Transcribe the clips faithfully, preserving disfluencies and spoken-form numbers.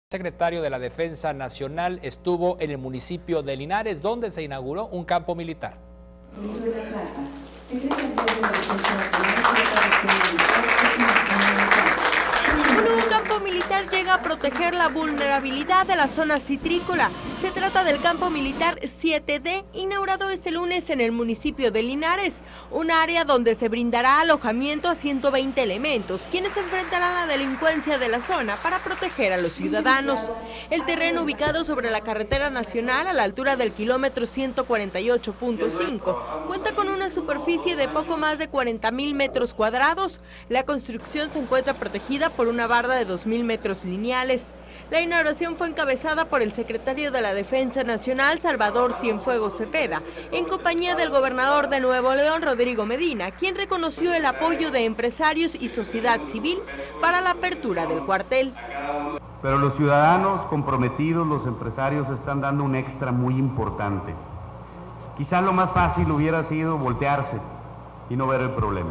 El secretario de la Defensa Nacional estuvo en el municipio de Linares, donde se inauguró un campo militar. Un campo militar llega a proteger la vulnerabilidad de la zona citrícola. Se trata del campo militar siete D, inaugurado este lunes en el municipio de Linares, un área donde se brindará alojamiento a ciento veinte elementos, quienes enfrentarán la delincuencia de la zona para proteger a los ciudadanos. El terreno, ubicado sobre la carretera nacional a la altura del kilómetro ciento cuarenta y ocho punto cinco, cuenta con una superficie de poco más de cuarenta mil metros cuadrados. La construcción se encuentra protegida por una barda de dos mil metros lineales. La inauguración fue encabezada por el secretario de la Defensa Nacional, Salvador Cienfuegos Cepeda, en compañía del gobernador de Nuevo León, Rodrigo Medina, quien reconoció el apoyo de empresarios y sociedad civil para la apertura del cuartel. Pero los ciudadanos comprometidos, los empresarios, están dando un extra muy importante. Quizás lo más fácil hubiera sido voltearse y no ver el problema,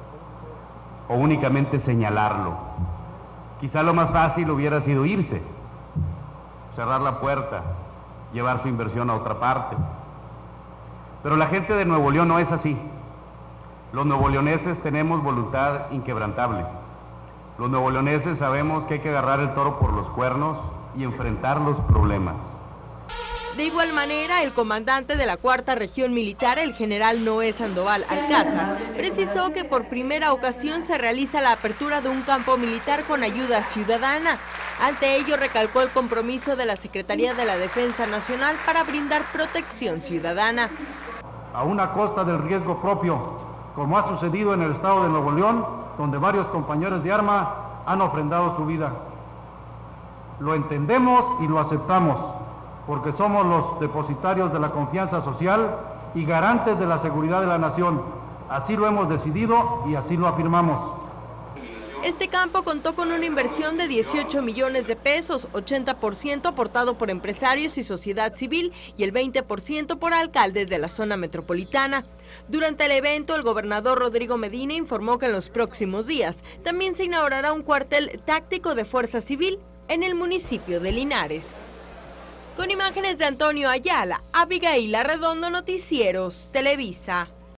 o únicamente señalarlo. Quizá lo más fácil hubiera sido irse, cerrar la puerta, llevar su inversión a otra parte. Pero la gente de Nuevo León no es así. Los nuevoleoneses tenemos voluntad inquebrantable. Los nuevoleoneses sabemos que hay que agarrar el toro por los cuernos y enfrentar los problemas. De igual manera, el comandante de la Cuarta Región Militar, el general Noé Sandoval Alcázar, precisó que por primera ocasión se realiza la apertura de un campo militar con ayuda ciudadana. Ante ello, recalcó el compromiso de la Secretaría de la Defensa Nacional para brindar protección ciudadana. A una costa del riesgo propio, como ha sucedido en el estado de Nuevo León, donde varios compañeros de arma han ofrendado su vida. Lo entendemos y lo aceptamos, porque somos los depositarios de la confianza social y garantes de la seguridad de la nación. Así lo hemos decidido y así lo afirmamos. Este campo contó con una inversión de dieciocho millones de pesos, ochenta por ciento aportado por empresarios y sociedad civil y el veinte por ciento por alcaldes de la zona metropolitana. Durante el evento, el gobernador Rodrigo Medina informó que en los próximos días también se inaugurará un cuartel táctico de Fuerza Civil en el municipio de Linares. Con imágenes de Antonio Ayala, Abigail Arredondo, Noticieros Televisa.